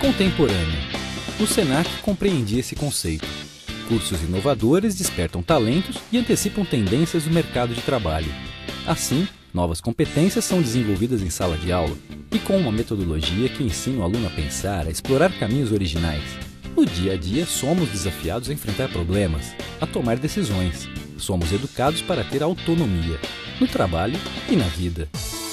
Contemporâneo. O Senac compreendia esse conceito. Cursos inovadores despertam talentos e antecipam tendências do mercado de trabalho. Assim, novas competências são desenvolvidas em sala de aula e com uma metodologia que ensina o aluno a pensar, a explorar caminhos originais. No dia a dia, somos desafiados a enfrentar problemas, a tomar decisões. Somos educados para ter autonomia, no trabalho e na vida.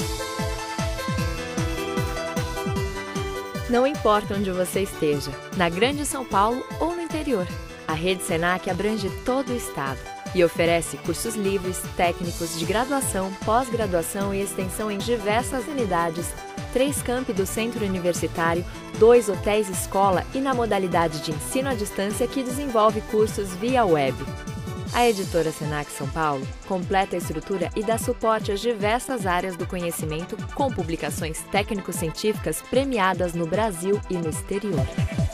Não importa onde você esteja, na Grande São Paulo ou no interior, a Rede Senac abrange todo o estado e oferece cursos livres, técnicos de graduação, pós-graduação e extensão em diversas unidades, 3 campi do Centro Universitário, 2 hotéis escola e na modalidade de ensino à distância que desenvolve cursos via web. A editora Senac São Paulo completa a estrutura e dá suporte às diversas áreas do conhecimento com publicações técnico-científicas premiadas no Brasil e no exterior.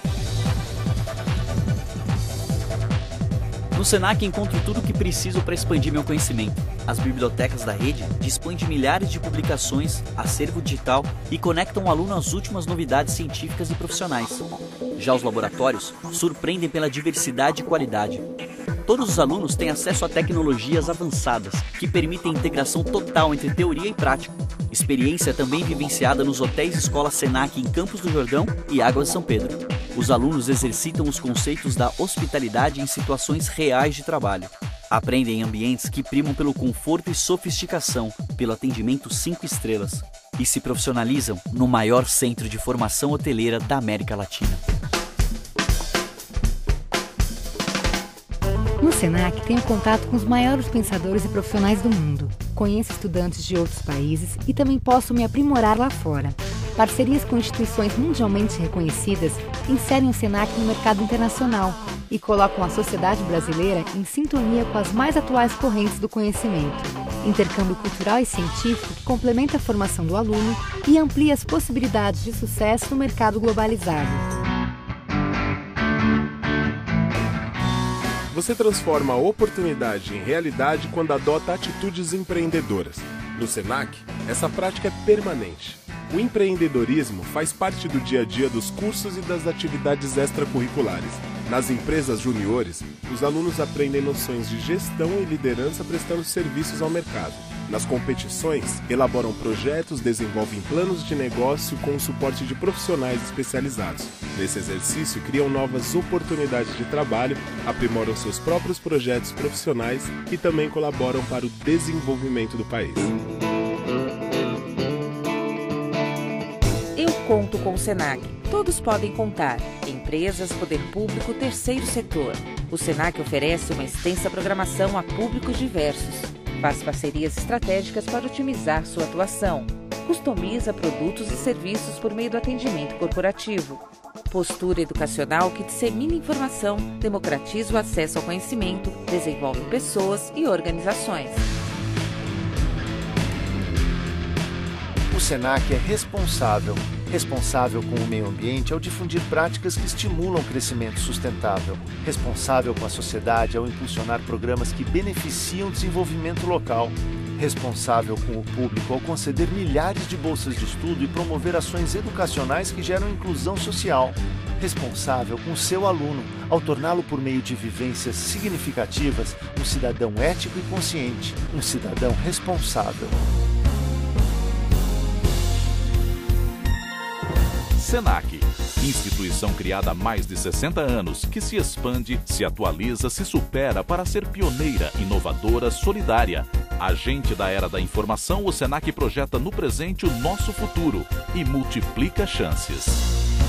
No Senac encontro tudo o que preciso para expandir meu conhecimento. As bibliotecas da rede dispõem de milhares de publicações, acervo digital e conectam o aluno às últimas novidades científicas e profissionais. Já os laboratórios surpreendem pela diversidade e qualidade. Todos os alunos têm acesso a tecnologias avançadas, que permitem integração total entre teoria e prática. Experiência também vivenciada nos hotéis Escola Senac em Campos do Jordão e Águas de São Pedro. Os alunos exercitam os conceitos da hospitalidade em situações reais de trabalho. Aprendem em ambientes que primam pelo conforto e sofisticação, pelo atendimento 5 estrelas. E se profissionalizam no maior centro de formação hoteleira da América Latina. No Senac, tenho contato com os maiores pensadores e profissionais do mundo. Conheço estudantes de outros países e também posso me aprimorar lá fora. Parcerias com instituições mundialmente reconhecidas inserem o Senac no mercado internacional e colocam a sociedade brasileira em sintonia com as mais atuais correntes do conhecimento. Intercâmbio cultural e científico que complementa a formação do aluno e amplia as possibilidades de sucesso no mercado globalizado. Você transforma a oportunidade em realidade quando adota atitudes empreendedoras. No Senac, essa prática é permanente. O empreendedorismo faz parte do dia a dia dos cursos e das atividades extracurriculares. Nas empresas juniores, os alunos aprendem noções de gestão e liderança prestando serviços ao mercado. Nas competições, elaboram projetos, desenvolvem planos de negócio com o suporte de profissionais especializados. Nesse exercício, criam novas oportunidades de trabalho, aprimoram seus próprios projetos profissionais e também colaboram para o desenvolvimento do país. Eu conto com o Senac. Todos podem contar. Empresas, poder público, terceiro setor. O Senac oferece uma extensa programação a públicos diversos. Faz parcerias estratégicas para otimizar sua atuação. Customiza produtos e serviços por meio do atendimento corporativo. Postura educacional que dissemina informação, democratiza o acesso ao conhecimento, desenvolve pessoas e organizações. O Senac é responsável com o meio ambiente ao difundir práticas que estimulam o crescimento sustentável, responsável com a sociedade ao impulsionar programas que beneficiam o desenvolvimento local, responsável com o público ao conceder milhares de bolsas de estudo e promover ações educacionais que geram inclusão social, responsável com o seu aluno ao torná-lo por meio de vivências significativas um cidadão ético e consciente, um cidadão responsável. Senac, instituição criada há mais de 60 anos, que se expande, se atualiza, se supera para ser pioneira, inovadora, solidária. Agente da era da informação, o Senac projeta no presente o nosso futuro e multiplica chances.